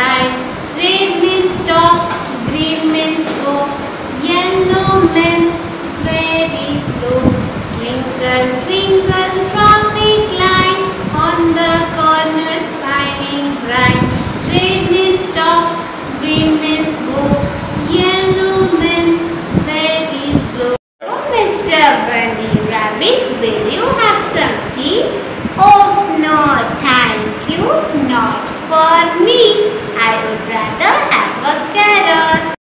line. Red means stop, green means go, yellow means very slow. Twinkle, twinkle, traffic light on the corner shining bright. Red means stop, green means go, yellow means very slow. Oh, Mr. Bunny Rabbit, will you